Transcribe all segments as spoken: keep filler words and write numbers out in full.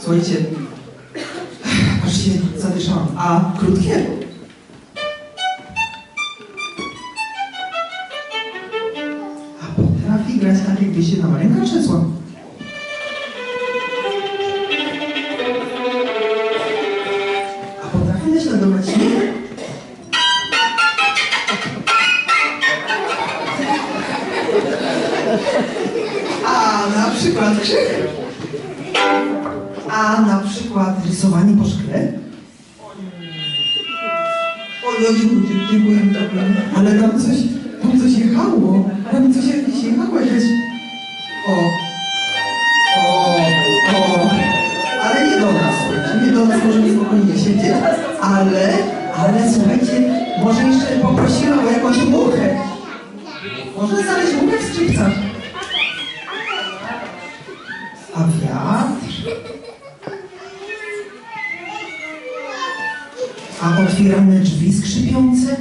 Słuchajcie, aż się zadyszałam. A krótkiego. A potrafi grać tak, jakby się na Marienka krzesła. A potrafi naśladować śmiech. A na przykład krzyk. A na przykład rysowanie po szkle. O, dziękuję, dziękuję, dziękuję. Ale tam coś, tam coś jechało. Tam coś jakieś jechało, jakaś... O. O, o. Ale nie do nas, słuchajcie, nie do nas, możemy spokojnie siedzieć. Ale, ale słuchajcie, może jeszcze poprosimy o jakąś muchę. Można znaleźć muchę w skrzypcach. A wiatr? A otwierane drzwi skrzypiące?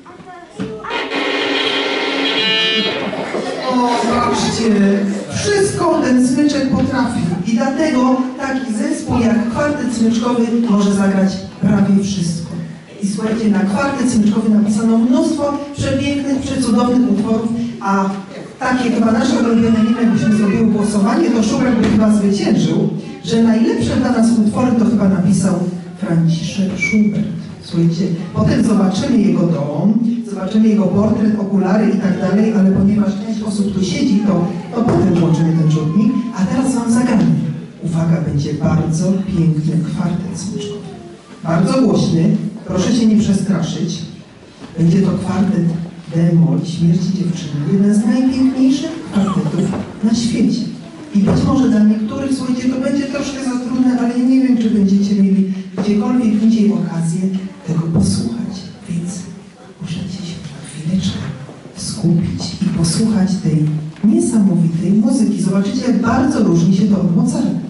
O, zobaczcie, wszystko ten smyczek potrafi. I dlatego taki zespół jak kwartet smyczkowy może zagrać prawie wszystko. I słuchajcie, na kwartet smyczkowy napisano mnóstwo przepięknych, przecudownych utworów, a takie chyba nasze ulubione miny, jakbyśmy zrobiły głosowanie, to Schubert by chyba zwyciężył, że najlepsze dla nas utwory to chyba napisał Franciszek Schubert. Słuchajcie, potem zobaczymy jego dom, zobaczymy jego portret, okulary i tak dalej, ale ponieważ część osób tu siedzi, to, to potem włączymy ten rzutnik. A teraz wam zagramy. Uwaga, będzie bardzo piękny kwartet smyczkowy. Bardzo głośny, proszę się nie przestraszyć. Będzie to kwartet D-moll Śmierci dziewczyny. Jeden z najpiękniejszych kwartetów na świecie. I być może dla niektórych, słuchajcie, to będzie troszkę za trudne, ale nie wiem, czy będziecie mieli gdziekolwiek indziej okazję tego posłuchać. Więc możecie się na chwileczkę skupić i posłuchać tej niesamowitej muzyki. Zobaczycie, jak bardzo różni się to od Mozarta.